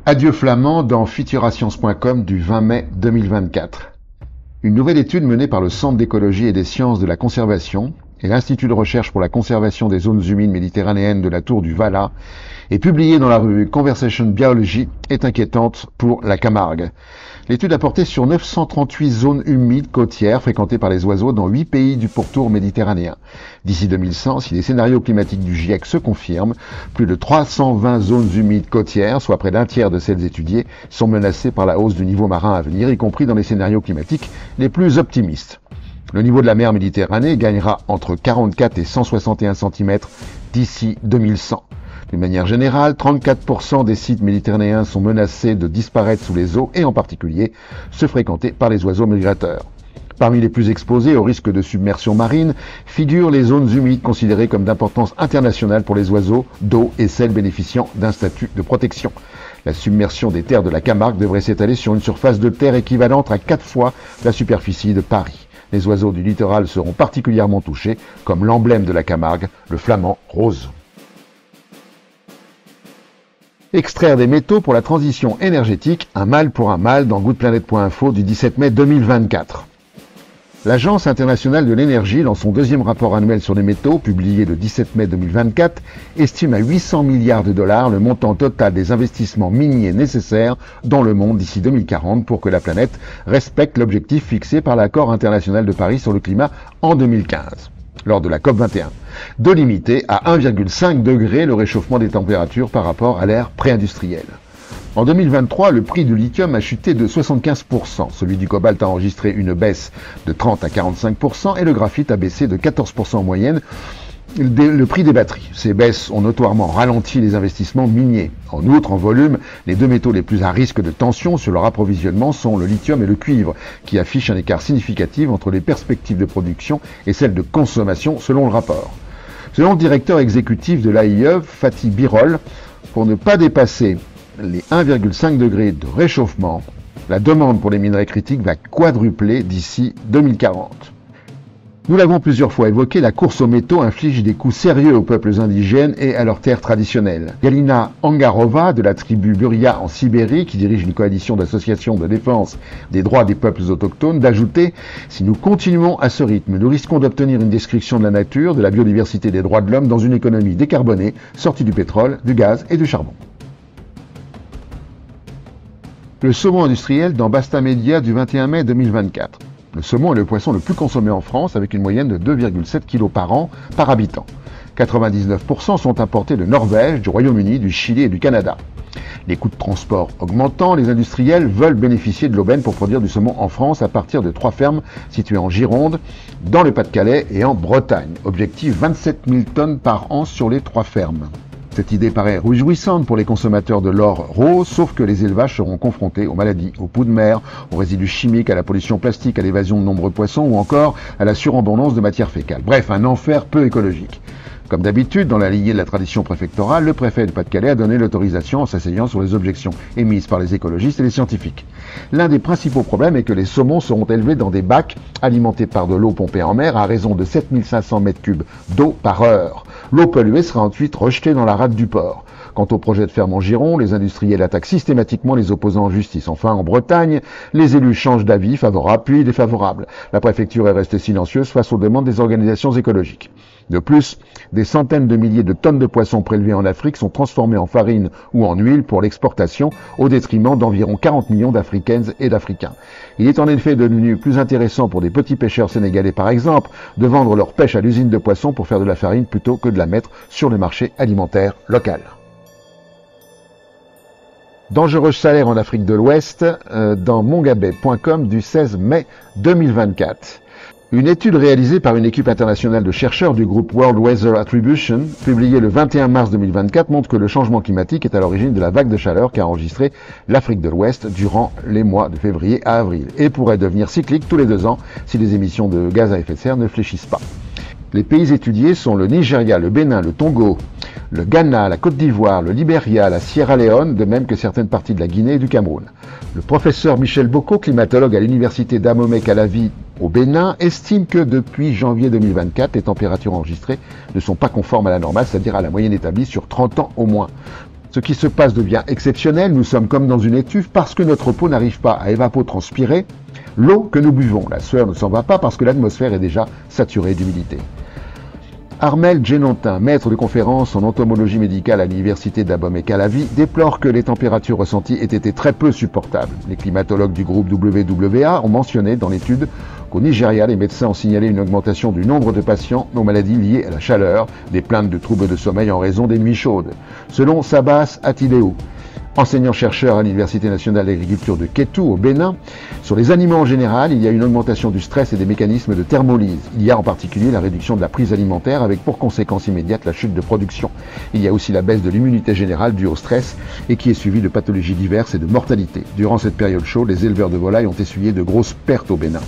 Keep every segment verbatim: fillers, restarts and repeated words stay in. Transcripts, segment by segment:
Adieu flamand dans futurascience point com du vingt mai deux mille vingt-quatre. Une nouvelle étude menée par le Centre d'écologie et des sciences de la conservation et l'Institut de recherche pour la conservation des zones humides méditerranéennes de la Tour du Valat et publiée dans la revue Conversation Biology est inquiétante pour la Camargue. L'étude a porté sur neuf cent trente-huit zones humides côtières fréquentées par les oiseaux dans huit pays du pourtour méditerranéen. D'ici deux mille cent, si les scénarios climatiques du GIEC se confirment, plus de trois cent vingt zones humides côtières, soit près d'un tiers de celles étudiées, sont menacées par la hausse du niveau marin à venir, y compris dans les scénarios climatiques les plus optimistes. Le niveau de la mer Méditerranée gagnera entre quarante-quatre et cent soixante et un centimètres d'ici deux mille cent. D'une manière générale, trente-quatre pour cent des sites méditerranéens sont menacés de disparaître sous les eaux et en particulier ceux fréquentés par les oiseaux migrateurs. Parmi les plus exposés au risque de submersion marine figurent les zones humides considérées comme d'importance internationale pour les oiseaux d'eau et celles bénéficiant d'un statut de protection. La submersion des terres de la Camargue devrait s'étaler sur une surface de terre équivalente à quatre fois la superficie de Paris. Les oiseaux du littoral seront particulièrement touchés, comme l'emblème de la Camargue, le flamand rose. Extraire des métaux pour la transition énergétique, un mal pour un mal dans good planet point info du dix-sept mai deux mille vingt-quatre. L'Agence internationale de l'énergie, dans son deuxième rapport annuel sur les métaux, publié le dix-sept mai deux mille vingt-quatre, estime à huit cents milliards de dollars le montant total des investissements miniers nécessaires dans le monde d'ici deux mille quarante pour que la planète respecte l'objectif fixé par l'accord international de Paris sur le climat en deux mille quinze. Lors de la COP vingt et un, de limiter à un virgule cinq degré le réchauffement des températures par rapport à l'ère pré-industrielle. En deux mille vingt-trois, le prix du lithium a chuté de soixante-quinze pour cent, celui du cobalt a enregistré une baisse de trente à quarante-cinq pour cent et le graphite a baissé de quatorze pour cent en moyenne le prix des batteries. Ces baisses ont notoirement ralenti les investissements miniers. En outre, en volume, les deux métaux les plus à risque de tension sur leur approvisionnement sont le lithium et le cuivre, qui affichent un écart significatif entre les perspectives de production et celles de consommation selon le rapport. Selon le directeur exécutif de l'A I E, Fatih Birol, pour ne pas dépasser les un virgule cinq degrés de réchauffement, la demande pour les minerais critiques va quadrupler d'ici deux mille quarante. Nous l'avons plusieurs fois évoqué, la course aux métaux inflige des coups sérieux aux peuples indigènes et à leurs terres traditionnelles. Galina Angarova, de la tribu Buria en Sibérie, qui dirige une coalition d'associations de défense des droits des peuples autochtones, d'ajouter « Si nous continuons à ce rythme, nous risquons d'obtenir une destruction de la nature, de la biodiversité et des droits de l'homme dans une économie décarbonée, sortie du pétrole, du gaz et du charbon. » Le saumon industriel dans Basta Media du vingt et un mai deux mille vingt-quatre. Le saumon est le poisson le plus consommé en France avec une moyenne de deux virgule sept kilos par an par habitant. quatre-vingt-dix-neuf pour cent sont importés de Norvège, du Royaume-Uni, du Chili et du Canada. Les coûts de transport augmentant, les industriels veulent bénéficier de l'aubaine pour produire du saumon en France à partir de trois fermes situées en Gironde, dans le Pas-de-Calais et en Bretagne. Objectif vingt-sept mille tonnes par an sur les trois fermes. Cette idée paraît réjouissante pour les consommateurs de l'or rose, sauf que les élevages seront confrontés aux maladies, aux poux de mer, aux résidus chimiques, à la pollution plastique, à l'évasion de nombreux poissons ou encore à la surabondance de matières fécales. Bref, un enfer peu écologique. Comme d'habitude, dans la lignée de la tradition préfectorale, le préfet du Pas-de-Calais a donné l'autorisation en s'asseyant sur les objections émises par les écologistes et les scientifiques. L'un des principaux problèmes est que les saumons seront élevés dans des bacs alimentés par de l'eau pompée en mer à raison de sept mille cinq cents mètres cubes d'eau par heure. L'eau polluée sera ensuite rejetée dans la rade du port. Quant au projet de ferme en Gironde, les industriels attaquent systématiquement les opposants en justice. Enfin, en Bretagne, les élus changent d'avis, favorables puis défavorables. La préfecture est restée silencieuse face aux demandes des organisations écologiques. De plus, des centaines de milliers de tonnes de poissons prélevés en Afrique sont transformées en farine ou en huile pour l'exportation, au détriment d'environ quarante millions d'Africaines et d'Africains. Il est en effet devenu plus intéressant pour des petits pêcheurs sénégalais, par exemple, de vendre leur pêche à l'usine de poissons pour faire de la farine plutôt que de la mettre sur le marché alimentaire local. Dangereux salaire en Afrique de l'Ouest, euh, dans mongabay point com du seize mai deux mille vingt-quatre. Une étude réalisée par une équipe internationale de chercheurs du groupe World Weather Attribution, publiée le vingt et un mars deux mille vingt-quatre, montre que le changement climatique est à l'origine de la vague de chaleur qu'a enregistrée l'Afrique de l'Ouest durant les mois de février à avril, et pourrait devenir cyclique tous les deux ans si les émissions de gaz à effet de serre ne fléchissent pas. Les pays étudiés sont le Nigeria, le Bénin, le Togo, le Ghana, la Côte d'Ivoire, le Libéria, la Sierra Leone, de même que certaines parties de la Guinée et du Cameroun. Le professeur Michel Boko, climatologue à l'université d'Amomey-Calavi au Bénin, estime que depuis janvier deux mille vingt-quatre, les températures enregistrées ne sont pas conformes à la normale, c'est-à-dire à la moyenne établie sur trente ans au moins. Ce qui se passe devient exceptionnel, nous sommes comme dans une étuve parce que notre peau n'arrive pas à évapotranspirer l'eau que nous buvons. La sueur ne s'en va pas parce que l'atmosphère est déjà saturée d'humidité. Armel Djenontin, maître de conférence en entomologie médicale à l'université d'Abomey-Calavi, déplore que les températures ressenties aient été très peu supportables. Les climatologues du groupe W W A ont mentionné dans l'étude qu'au Nigeria, les médecins ont signalé une augmentation du nombre de patients aux maladies liées à la chaleur, des plaintes de troubles de sommeil en raison des nuits chaudes. Selon Sabas Atileo, enseignant-chercheur à l'Université nationale d'agriculture de Kétou, au Bénin, sur les animaux en général, il y a une augmentation du stress et des mécanismes de thermolyse. Il y a en particulier la réduction de la prise alimentaire avec pour conséquence immédiate la chute de production. Il y a aussi la baisse de l'immunité générale due au stress et qui est suivie de pathologies diverses et de mortalité. Durant cette période chaude, les éleveurs de volailles ont essuyé de grosses pertes au Bénin.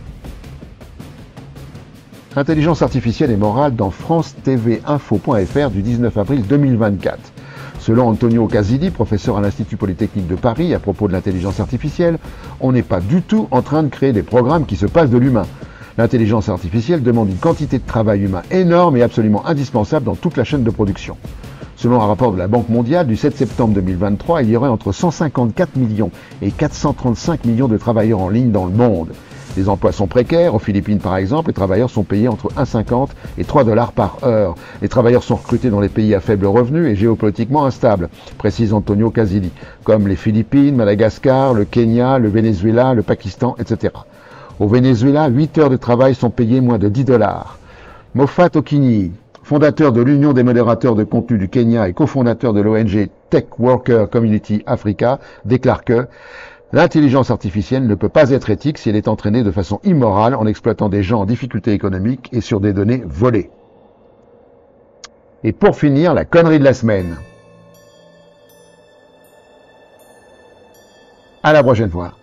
Intelligence artificielle et morale dans France T V Info point F R du dix-neuf avril deux mille vingt-quatre. Selon Antonio Casilli, professeur à l'Institut Polytechnique de Paris, à propos de l'intelligence artificielle, on n'est pas du tout en train de créer des programmes qui se passent de l'humain. L'intelligence artificielle demande une quantité de travail humain énorme et absolument indispensable dans toute la chaîne de production. Selon un rapport de la Banque mondiale du sept septembre deux mille vingt-trois, il y aurait entre cent cinquante-quatre millions et quatre cent trente-cinq millions de travailleurs en ligne dans le monde. Les emplois sont précaires. Aux Philippines, par exemple, les travailleurs sont payés entre un virgule cinquante et trois dollars par heure. Les travailleurs sont recrutés dans les pays à faible revenu et géopolitiquement instables, précise Antonio Casilli, comme les Philippines, Madagascar, le Kenya, le Venezuela, le Pakistan, et cetera. Au Venezuela, huit heures de travail sont payées moins de dix dollars. Moffat Okinyi, fondateur de l'Union des modérateurs de contenu du Kenya et cofondateur de l'O N G Tech Worker Community Africa, déclare que l'intelligence artificielle ne peut pas être éthique si elle est entraînée de façon immorale en exploitant des gens en difficulté économique et sur des données volées. Et pour finir, la connerie de la semaine. À la prochaine fois.